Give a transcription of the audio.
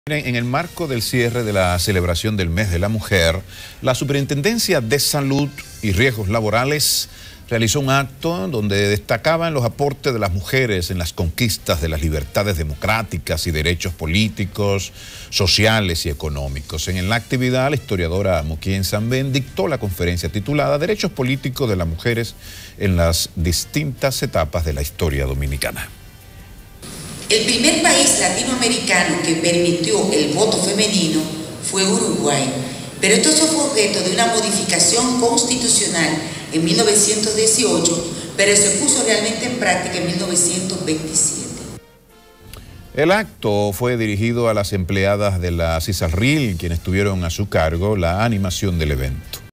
En el marco del cierre de la celebración del Mes de la Mujer, la Superintendencia de Salud y Riesgos Laborales realizó un acto donde destacaban los aportes de las mujeres en las conquistas de las libertades democráticas y derechos políticos, sociales y económicos. En la actividad, la historiadora Moquien Sambén dictó la conferencia titulada Derechos Políticos de las Mujeres en las distintas etapas de la historia dominicana. El primer país latinoamericano que permitió el voto femenino fue Uruguay, pero esto fue objeto de una modificación constitucional en 1918, pero se puso realmente en práctica en 1927. El acto fue dirigido a las empleadas de la CISARRIL, quienes tuvieron a su cargo la animación del evento.